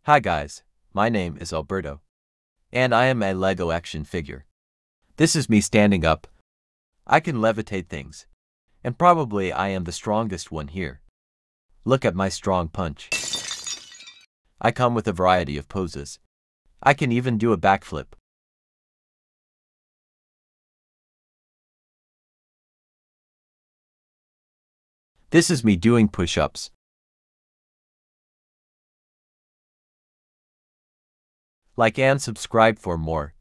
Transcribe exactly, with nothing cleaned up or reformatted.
Hi guys, my name is Alberto, and I am a Lego action figure. This is me standing up. I can levitate things, and probably I am the strongest one here. Look at my strong punch. I come with a variety of poses. I can even do a backflip. This is me doing push-ups. Like and subscribe for more.